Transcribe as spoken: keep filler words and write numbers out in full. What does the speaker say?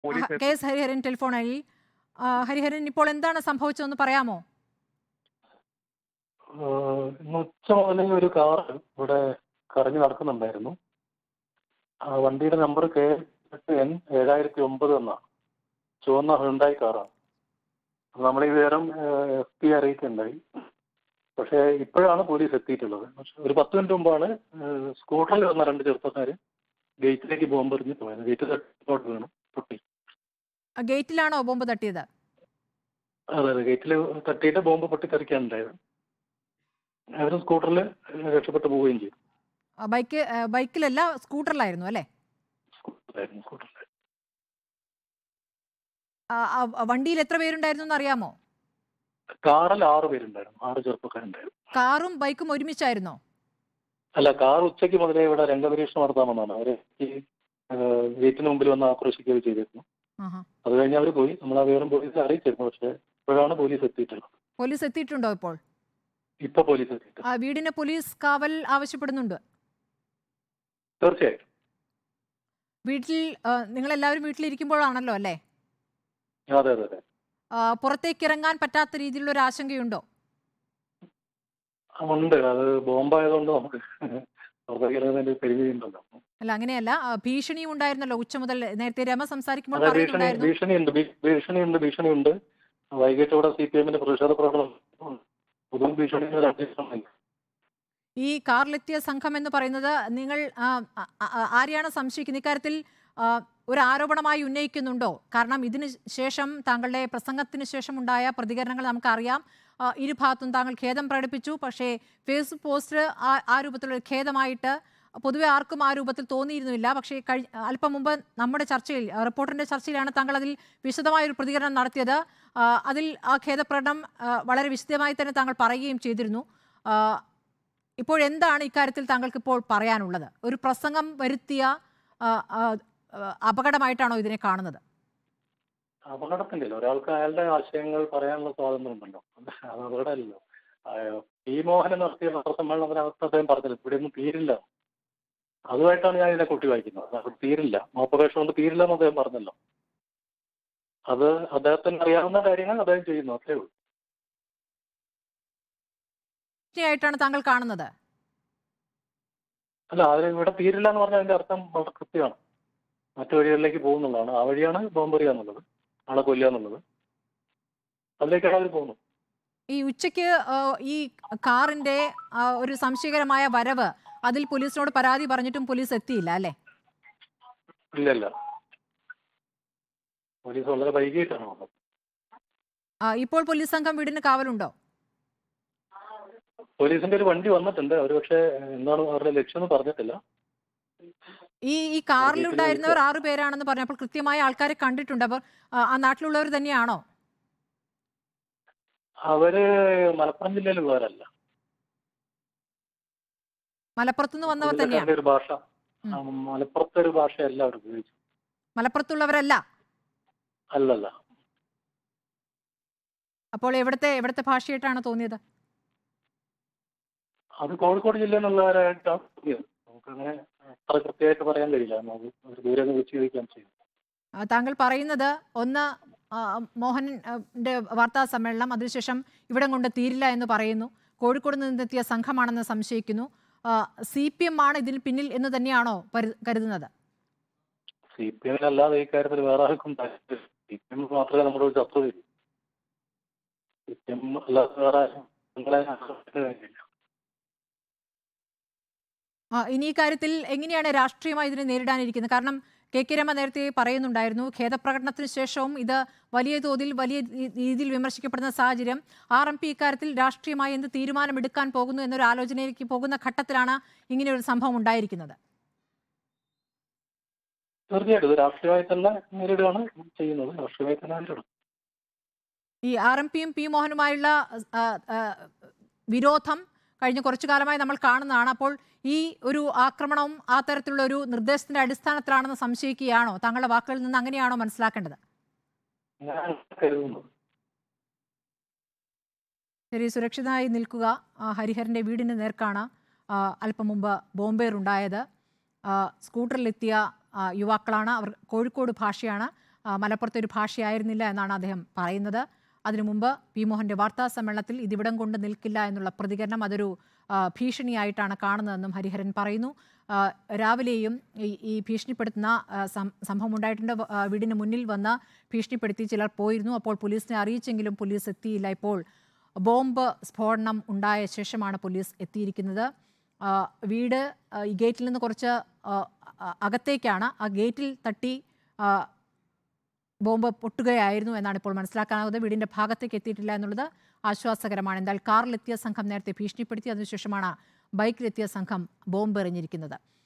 Police K S Hariharan ടെലിഫോണിൽ. ആ, ഹരിഹരൻ, ഇപ്പോൾ എന്താണ് സംഭവിച്ചതെന്ന് പറയാമോ? ആഹ് ഇന്ന് ഉച്ച മുതലേ ഒരു കാർ ഇവിടെ കറങ്ങി നടക്കുന്നുണ്ടായിരുന്നു. ആ വണ്ടിയുടെ നമ്പർ കെ എൻ ഏഴായിരത്തി ഒമ്പത് എന്നാണ്. ചുവന്ന ഹുണ്ടായി കാറാണ്. നമ്മൾ ഈ വിവരം എസ് പി അറിയിക്കുകയുണ്ടായി. പക്ഷേ ഇപ്പോഴാണ് പോലീസ് എത്തിയിട്ടുള്ളത്. പക്ഷെ ഒരു പത്ത് മിനിറ്റ് മുമ്പാണ് സ്കൂട്ടറിൽ വന്ന രണ്ട് ചെറുപ്പക്കാർ ഗേറ്റിലേക്ക് ബോംബെറിഞ്ഞ് പോയത്. ഗേറ്റ് തട്ടിപ്പോട്ട് വീണു, പൊട്ടി. ആ, ഗേറ്റിലാണോ ബോംബ് തട്ടിയത്? അതെ അതെ, ഗേറ്റിൽ തട്ടിയിട്ട് ബോംബ് പൊട്ടിത്തെറിക്കാനുണ്ടായത്. അവർ സ്കൂട്ടറിൽ രക്ഷപ്പെട്ടു പോവുകയും ചെയ്തു. ആ, ബൈക്ക് ആ, ബൈക്കിലല്ല, സ്കൂട്ടറിലായിരുന്നു അല്ലേ? സ്കൂട്ടറിലായിരുന്നു സ്കൂട്ടറിൽ. ആ, ആ, വണ്ടിയിൽ എത്ര പേരുണ്ടായിരുന്നു എന്ന് അറിയാമോ? കാറിൽ ആറ് പേരുണ്ടായിരുന്നു, ആറ് ചെറുപ്പക്കാരുണ്ടായിരുന്നു. കാറും ബൈക്കും ഒരുമിച്ചായിരുന്നോ? അല്ല, കാർ ഉച്ചയ്ക്ക് മുതലേ ഇവിടെ രംഗപരീക്ഷണം നടത്താമെന്നാണ്. അവര് ഈ ഗേറ്റിന് മുമ്പിൽ വന്ന് ആക്രോശിക്കുകയും ചെയ്തിരുന്നു. ആഹാ. അത് കഴിഞ്ഞ് അവർ പോയി. നമ്മൾ ആ വിവരം പോലീസിനെ അറിയിച്ചിരുന്നു. പക്ഷേ ഇപ്പോഴാണ് പോലീസ് എത്തിയിട്ടുള്ളത്. പോലീസ് എത്തിയിട്ടുണ്ടോ ഇപ്പോൾ? ഇപ്പൊ പോലീസ് എത്തിയിട്ടുണ്ട്. ആ, വീടിന് പോലീസ് കാവൽ ആവശ്യപ്പെടുന്നുണ്ട്. തീർച്ചയായിട്ടും. വീട്ടിൽ ആ, നിങ്ങളെല്ലാവരും വീട്ടിലിരിക്കുമ്പോഴാണല്ലോ അല്ലേ? അതെ അതെ അതെ. ആ, പുറത്തേക്ക് ഇറങ്ങാൻ പറ്റാത്ത രീതിയിലുള്ള ഒരു ആശങ്കയുണ്ടോ? ആ, ഉണ്ട്. അത് ബോംബായതുകൊണ്ട് നമുക്ക് പുറത്തേക്ക് പരിചയമുണ്ടല്ലോ. അല്ല, അങ്ങനെയല്ല. ആ, ഭീഷണിയും ഉണ്ടായിരുന്നല്ലോ ഉച്ച മുതൽ. നേരത്തെ രമ സംസാരിക്കുമ്പോൾ അതെ, ഭീഷണി പറയുന്നുണ്ടായിരുന്നു. ഭീഷണിയുണ്ട് ഭീ- ഭീഷണിയുണ്ട് ഭീഷണിയുണ്ട് വൈകിട്ട് ഇവിടെ സി പി എമ്മിന്റെ പ്രതിഷേധ പ്രകടനം പുതും ഭീഷണിയുടെ ഒരു അന്തരീക്ഷമാണ്. ഈ കാറിലെത്തിയ സംഘം എന്ന് പറയുന്നത് നിങ്ങൾ ആ, ആ, ആ, ആരെയാണ് സംശയിക്കുന്നത്? ഇക്കാര്യത്തിൽ ആ, ഒരു ആരോപണമായി ഉന്നയിക്കുന്നുണ്ടോ? കാരണം ഇതിന് ശേഷം താങ്കളുടെ പ്രസംഗത്തിന് ശേഷം ഉണ്ടായ പ്രതികരണങ്ങൾ നമുക്കറിയാം. ആ, ഇരുഭാഗത്തും താങ്കൾ ഖേദം പ്രകടിപ്പിച്ചു. പക്ഷേ ഫേസ്ബുക്ക് പോസ്റ്റ് ആ ആ രൂപത്തിലുള്ള ഖേദമായിട്ട് പൊതുവെ ആർക്കും ആ രൂപത്തിൽ തോന്നിയിരുന്നില്ല. പക്ഷേ കഴി അല്പം മുമ്പ് നമ്മുടെ ചർച്ചയിൽ, റിപ്പോർട്ടറിന്റെ ചർച്ചയിലാണ് താങ്കൾ അതിൽ വിശദമായൊരു പ്രതികരണം നടത്തിയത്. ആ, അതിൽ ആ ഖേദപ്രകടനം ആ, വളരെ വിശദമായി തന്നെ താങ്കൾ പറയുകയും ചെയ്തിരുന്നു. ആ, ഇപ്പോഴെന്താണ് ഇക്കാര്യത്തിൽ താങ്കൾക്ക് ഇപ്പോൾ പറയാനുള്ളത്? ഒരു പ്രസംഗം വരുത്തിയ ആ, ആ, ആ, അപകടമായിട്ടാണോ ഇതിനെ കാണുന്നത്? അപകടത്തിന്റെ ഒരാൾക്ക് അയാളുടെ ആശയങ്ങൾ പറയാനുള്ള സ്വാതന്ത്ര്യം ഉണ്ടല്ലോ. അത് അപകടമല്ലല്ലോ. പി മോഹനൻ നടത്തിയ പത്രസമ്മേളനത്തിനകത്ത് അദ്ദേഹം പറഞ്ഞില്ല ഇവിടെയൊന്നും തീരില്ല. അതുമായിട്ടാണ് ഞാൻ ഇതിനെ കൂട്ടി വായിക്കുന്നത്. അത് തീരില്ല, മോപ്പപേക്ഷ കൊണ്ട് തീരില്ല എന്ന് അദ്ദേഹം പറഞ്ഞല്ലോ. അത് അദ്ദേഹത്തിന് അറിയാവുന്ന കാര്യങ്ങൾ അദ്ദേഹം ചെയ്യുന്നു, അത്രേ ഉള്ളൂ. ആയിട്ടാണ് താങ്കൾ കാണുന്നത്? അല്ല, അതിന് ഇവിടെ തീരില്ല എന്ന് പറഞ്ഞാൽ അതിന്റെ അർത്ഥം വളരെ കൃത്യമാണ്. മറ്റു വഴികളിലേക്ക് പോകുന്നതാണ്. ആ വഴിയാണ് ബോംബെറിയുക എന്നുള്ളത്, ആളെ കൊല്ലുക എന്നുള്ളത്. അതിലേക്കാണ് അവർ പോകുന്നത്. ഈ ഉച്ചയ്ക്ക് ആ, ഈ കാറിന്റെ ആ, ഒരു സംശയകരമായ വരവ്, അതിൽ പോലീസിനോട് പരാതി പറഞ്ഞിട്ടും പോലീസ് എത്തിയില്ല അല്ലേ? ഇല്ല ഇല്ല, പോലീസ് വളരെ വൈകിട്ടാണ് വന്നത്. ആ, ഇപ്പോൾ പോലീസ് സംഘം വീടിന് കാവലുണ്ടോ? പോലീസിന്റെ ഒരു വണ്ടി വന്നിട്ടുണ്ട്. അവർ പക്ഷേ എന്താണ് അവരുടെ ലക്ഷ്യം എന്ന് പറഞ്ഞിട്ടില്ല. ഈ ഈ അവർ ഗേറ്റിൽ കാറിലുണ്ടായിരുന്നവർ നിൽക്കുക. ആറു പേരാണെന്ന് പറഞ്ഞപ്പോൾ കൃത്യമായ ആൾക്കാരെ കണ്ടിട്ടുണ്ട്. അപ്പോൾ ആ, ആ നാട്ടിലുള്ളവർ തന്നെയാണോ? അവര് മലപ്പുറം ജില്ലയിലുള്ളവരല്ല. മലപ്പുറത്തുനിന്ന് വന്നവർ തന്നെയാണ്. ജില്ലക്കാരുടെ ഒരു ഭാഷ, ഉം. ആ, മലപ്പുറത്തെ ഒരു ഭാഷയല്ല അവർ ഉപയോഗിച്ചത്. മലപ്പുറത്തുള്ളവരല്ല. അല്ലല്ല, അപ്പോൾ എവിടുത്തെ എവിടുത്തെ ഭാഷയായിട്ടാണ് തോന്നിയത്? അത് കോഴിക്കോട് ജില്ല എന്നുള്ളവരായിട്ടാണ് തോന്നിയത്. നമുക്കങ്ങനെ അത്ര കൃത്യമായിട്ട് പറയാൻ കഴിയില്ല. നമുക്ക് ഒരു ദൂരെ നിന്ന് വെച്ച് ചോദിക്കാൻ ചെയ്യും. ആ, താങ്കൾ പറയുന്നത് ഒന്ന്, ആ, മോഹനന്റെ വാർത്താ സമ്മേളനം, അതിനുശേഷം ഇവിടം കൊണ്ട് തീരില്ല എന്ന് പറയുന്നു. കോഴിക്കോട് നിന്നെത്തിയ സംഘമാണെന്ന് സംശയിക്കുന്നു. സി പി എം ആണ് ഇതിന് പിന്നിൽ എന്ന് തന്നെയാണോ പരു- കരുതുന്നത്? സി പി എമ്മിനല്ലാതെ ഈ കാര്യത്തിൽ വേറെ ആർക്കും താല്പര്യം. സി പി എം മാത്രമേ നമ്മുടെ ഒരു ശത്രുതയുള്ളൂ. സി പി എം അല്ലാതെ വേറെ ആരും നിങ്ങളെ ആക്രമിക്കേണ്ട കാര്യമില്ല. ആ, ഇനി ഈ കാര്യത്തിൽ എങ്ങനെയാണ് രാഷ്ട്രീയമായി ഇതിനെ നേരിടാനിരിക്കുന്നത്? കാരണം കെ കെ രമ നേരത്തെ പറയുന്നുണ്ടായിരുന്നു, ഖേദപ്രകടനത്തിന് ശേഷവും ഇത് വലിയ തോതിൽ വലിയ രീ- രീതിയിൽ വിമർശിക്കപ്പെടുന്ന സാഹചര്യം. ആർ എം പി ഇക്കാര്യത്തിൽ രാഷ്ട്രീയമായി എന്ത് തീരുമാനമെടുക്കാൻ പോകുന്നു എന്നൊരു ആലോചനയിലേക്ക് പോകുന്ന ഘട്ടത്തിലാണ് ഇങ്ങനെ ഒരു സംഭവം ഉണ്ടായിരിക്കുന്നത്. തീർച്ചയായിട്ടും ഇത് രാഷ്ട്രീയമായി തന്നെ നേരിടുകയാണ് ചെയ്യുന്നത്. രാഷ്ട്രീയമായി തന്നെ നേരിടും. ഈ ആർ എം പിയും പി മോഹനുമായുള്ള ആ, ആ, വിരോധം കഴിഞ്ഞ കുറച്ചു കാലമായി നമ്മൾ കാണുന്നതാണ്. അപ്പോൾ ഈ ഒരു ആക്രമണവും ആ തരത്തിലുള്ള ഒരു നിർദ്ദേശത്തിന്റെ അടിസ്ഥാനത്തിലാണെന്ന് സംശയിക്കുകയാണോ? താങ്കളുടെ വാക്കുകളിൽ നിന്ന് അങ്ങനെയാണോ മനസ്സിലാക്കേണ്ടത്? ഞാൻ കരുതുന്നു. ശരി, സുരക്ഷിതമായി നിൽക്കുക. ആ, ഹരിഹരന്റെ വീടിന് നേർക്കാണ് ആ, അല്പം മുമ്പ് ബോംബേറുണ്ടായത്. ആ, സ്കൂട്ടറിലെത്തിയ ആ, യുവാക്കളാണ് അവർ. കോഴിക്കോട് ഭാഷയാണ് ആ, മലപ്പുറത്തെ ഒരു ഭാഷയായിരുന്നില്ല എന്നാണ് അദ്ദേഹം പറയുന്നത്. അതിനു മുമ്പ് പി മോഹന്റെ വാർത്താ സമ്മേളനത്തിൽ ഇതിവിടം കൊണ്ട് നിൽക്കില്ല എന്നുള്ള പ്രതികരണം അതൊരു ആ, ഭീഷണിയായിട്ടാണ് കാണുന്നതെന്നും ഹരിഹരൻ പറയുന്നു. ആ, രാവിലെയും ഈ ഈ ഭീഷണിപ്പെടുത്തുന്ന ആ, സം- സംഭവം ഉണ്ടായിട്ടുണ്ട്. ആ, വീടിന് മുന്നിൽ വന്ന് ഭീഷണിപ്പെടുത്തി ചിലർ പോയിരുന്നു. അപ്പോൾ പോലീസിനെ അറിയിച്ചെങ്കിലും പോലീസ് എത്തിയില്ല. ഇപ്പോൾ ബോംബ് സ്ഫോടനം ഉണ്ടായ ശേഷമാണ് പോലീസ് എത്തിയിരിക്കുന്നത്. ആ, വീട് ആ, ഈ ഗേറ്റിൽ നിന്ന് കുറച്ച് ആ, അ- അകത്തേക്കാണ്. ആ ഗേറ്റിൽ തട്ടി ആ, ബോംബ് പൊട്ടുകയായിരുന്നു എന്നാണ് ഇപ്പോൾ മനസ്സിലാക്കാനാകുന്നത്. വീടിന്റെ ഭാഗത്തേക്ക് എത്തിയിട്ടില്ല എന്നുള്ളത് ആശ്വാസകരമാണ്. എന്തായാലും കാറിലെത്തിയ സംഘം നേരത്തെ ഭീഷണിപ്പെടുത്തി, അതിനുശേഷമാണ് ബൈക്കിലെത്തിയ സംഘം ബോംബ് എറിഞ്ഞിരിക്കുന്നത്.